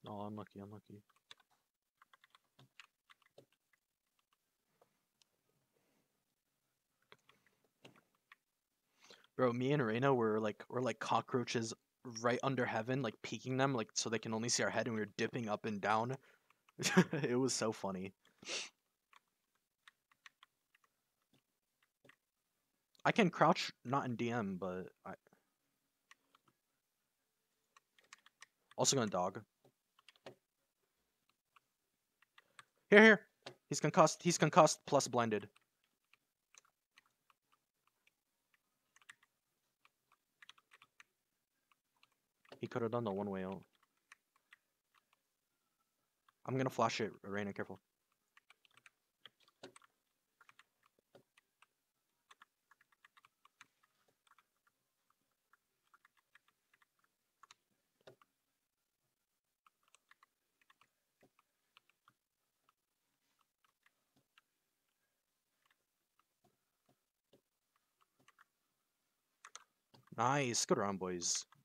Oh, unlucky, unlucky. Bro, me and Reina were like cockroaches right under heaven, like peeking them, like so they can only see our head, and we were dipping up and down. It was so funny. I can crouch, not in DM, but I also gonna dog. Here, here. He's concussed. He's concussed plus blinded. He could have done the one way out. I'm gonna flash it, Reina, careful. Nice. Good round, boys.